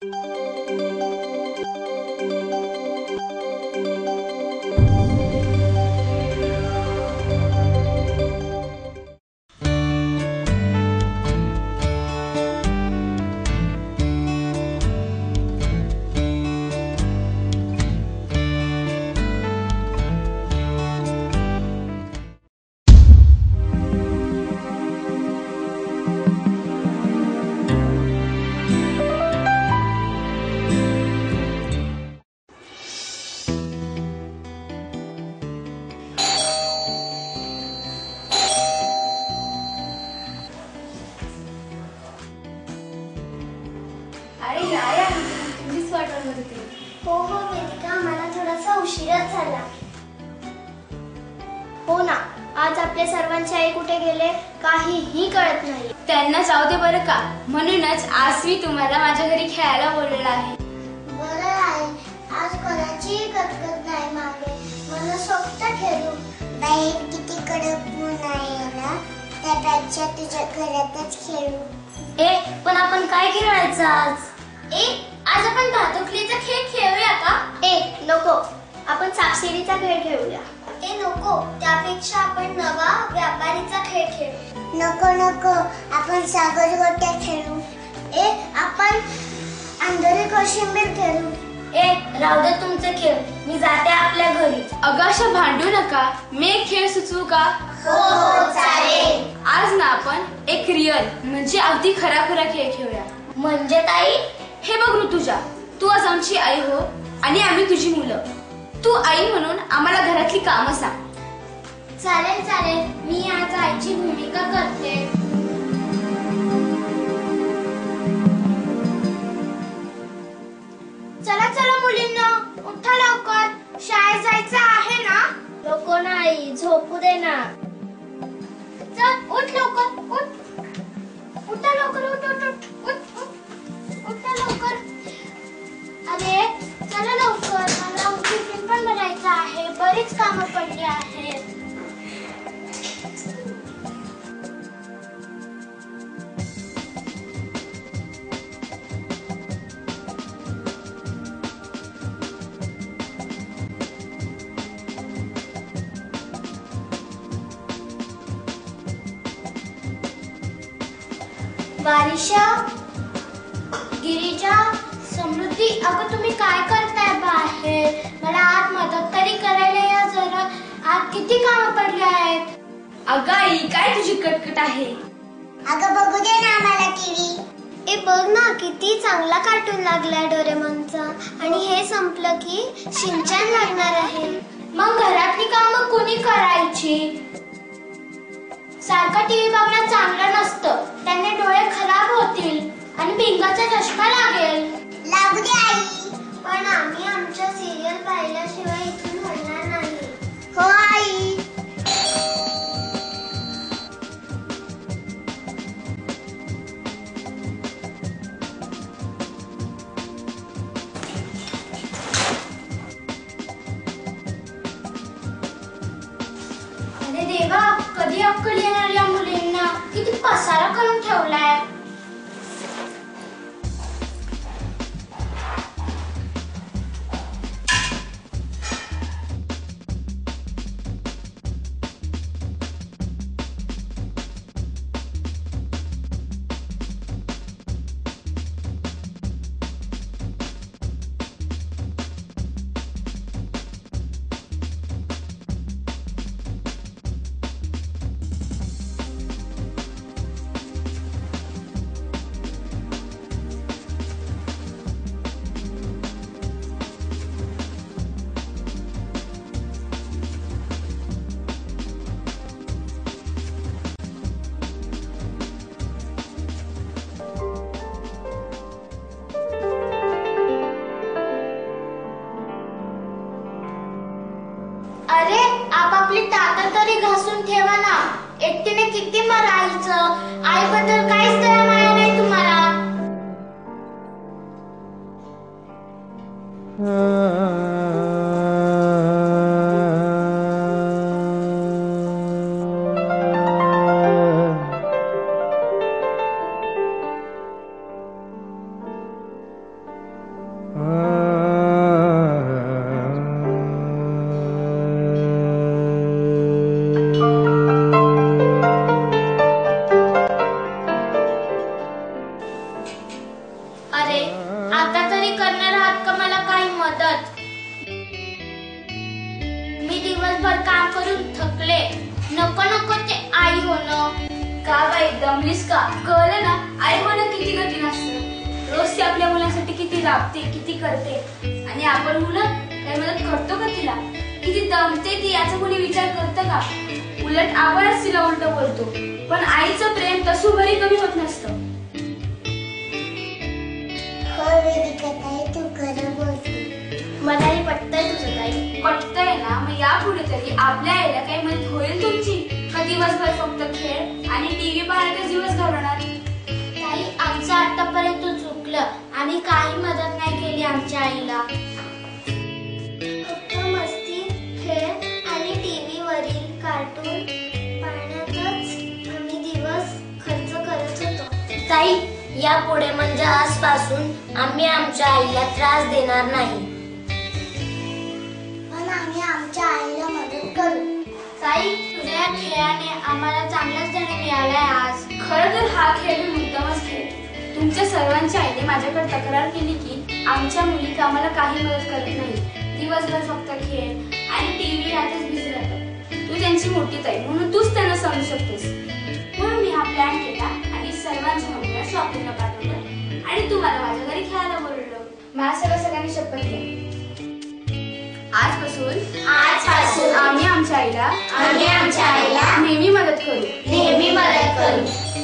हो हो वेदिका, मला थोडासा उशीरच झाला. हो ना, आज आपले सर्वांचे आई कुठे गेले काहीही कळत नाही. त्यांना जाऊ दे बरं का, म्हणूनच आज मी तुम्हाला माझ्या घरी खेळायला बोललेलं आहे. बरं आहे, आज कोणाचीही कटकट नाही मागे, मला स्वतः खेळू. बाहेर किती कडक ऊन आहे ना, त्यापेक्षा तुझ्या घरातच खेळू. पण आपण काय खेळायचं आज? आज आपण भातुकलीचा खेळ खेळूया का? नको, आपण सापशिडीचा खेळ खेळूया. नको, त्यापेक्षा आपण नवा व्यापारीचा खेळ खेळू. नको, आपण सागर गोट्या खेळू. आपण अंधेरी कोशिंबीर खेळू. राहू दे तुमचे खेळ, मी जाते आपल्या घरी. अगाशा भांडू नका, मी एक खेळ सुचवू का? हो चालेल. आज ना आपण एक रिअल म्हणजे अगदी खराखुरा खेळ खेळूया. म्हणजे ताई? हे बघ ऋतुजा, तू आज आमची आई हो आणि आम्ही तुझी मुलं. तू आई म्हणून आम्हाला घरातली कामं सांग. चालेल, मी आज आईची भूमिका करते. चला मुलींनो, उठा लवकर, शाळेत जायचं आहे ना? नको नाही, झोपू दे ना. चल उठ लवकर, उठा लवकर, उठा लवकर. अरे चला लवकर, मला टिफिन पण बनायचं आहे, बरीच कामं पडली आहेत. बारिशा, गिरिजा, समृद्धी, अगं तुम्ही काय करताय बाहेर? मला आत मदत तरी करायला या जरा, आत किती कामं पडली आहेत. अगं आई, काय तुझी कटकट आहे? अगं बघू दे ना आम्हाला टीव्ही. बघ ना, किती चांगला कार्टून लागलाय डोरेमॉनचा, आणि हे संपलं की शिनचॅन लागणार आहे. मग घरातली कामं कोणी करायची? सारखं टीव्ही बघणं चांगलं नसतं, त्याने डोळे खराब होतील आणि भिंगाचा चष्मा लागेल. लागू दे आई, पण आम्ही आमच्या सिरियल पाहिल्याशिवाय इथून हलणार नाही. हो आई. अरे देवा, कधी अक्कल येणार या मुलींना? किती पसारा करून ठेवलाय. अरे आपापली ताकद तरी घासून ठेवा ना, एकटीने किती मरायचं? आईबद्दल काहीच दया माया नाही तुम्हाला. अरे आता तरी करणार आहात का मला काही मदत? मी दिवसभर काम करून थकले. नको नको ते आई होणं. का बाई दमलीस का? कळलं ना आई होणं किती कठीण असतं. रोज ती आपल्या मुलांसाठी किती राबते, किती करते, आणि आपण मुलं काही मदत करतो का तिला? किती दमते ती याचा कोणी विचार करतं का? उलट आपणच तिला उलट बोलतो. पण आईचं प्रेम तसं भरी कमी होत नसतं. तू खरं बोलते. मलाही पटतंय तुझं ताई. पटतंय ना? मग यापुढे तरी आपल्या आईला काही मदत होईल तुमची का दिवसभर फक्त खेळ आणि टीव्ही पाहण्यातच दिवस घालवणार? ताई आमचं आतापर्यंत चुकलं. आम्ही काही मदत नाही केली आमच्या आईला. फक्त मस्ती, खेळ आणि टीव्ही वरील कार्टून पाहण्यातच आम्ही दिवस खर्च करत होतो. ताई यापुढे म्हणजे आजपासून आम्ही आमच्या आईला त्रास देणार नाही. पण आम्ही आमच्या आईला मदत करू. ताई तुझ्या खेळाने आम्हाला चांगलाच धडा मिळालाय आज. खरं तर हा खेळ मी मुद्दामच खेळते. तुमच्या सर्वांच्या आईने माझ्याकडे तक्रार केली की आमच्या मुली कामाला काही मदत करत नाही, दिवसभर फक्त खेळ आणि टीव्ही यातच बिझी राहतात. तू त्यांची मोठी ताई म्हणून तूच त्यांना समजू शकतेस. म्हणून मी हा प्लॅन केला आणि सर्वांच्या मम्मीला शॉपिंगला पाठवलं आणि तुम्हाला माझ्या घरी खेळायला बोलवलं. माझ्या सगळ्यांनी शपथ घ्या, आजपासून आम्ही आमच्या आईला नेहमी मदत करू. नेहमी मदत करू.